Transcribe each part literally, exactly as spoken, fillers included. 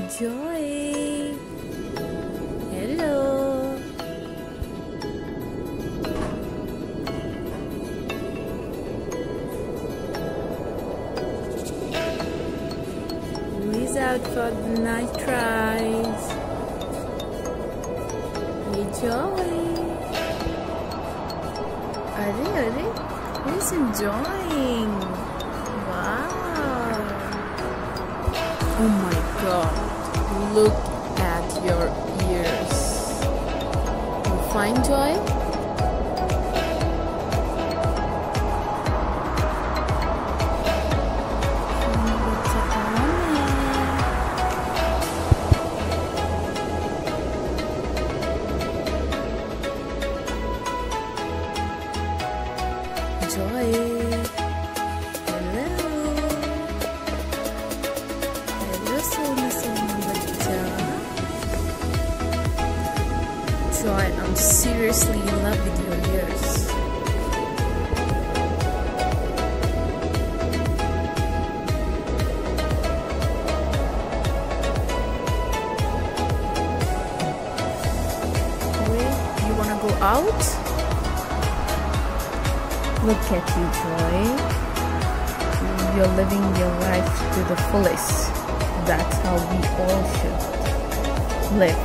Joy. Hello. Who is out for the night rides? Hey Joy. Are, are, who's enjoying? Wow. Oh my god, look at your ears. You find Joy? Joy. Hello. Hello, Sona Sona Bacha. Joy, I'm seriously in love with your ears. Wait, you wanna go out? Look at you, Joy. You're living your life to the fullest. That's how we all should live.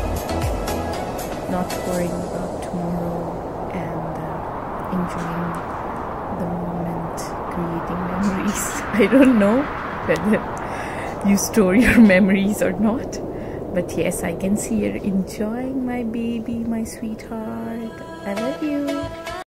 Not worrying about tomorrow and uh, enjoying the moment, creating memories. I don't know whether you store your memories or not. But yes, I can see you're enjoying my baby, my sweetheart. I love you.